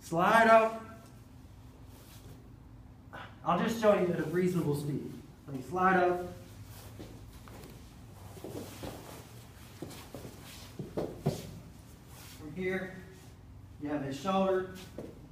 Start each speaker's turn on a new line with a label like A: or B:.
A: Slide up. I'll just show you at a reasonable speed. So you slide up. From here, you have his shoulder,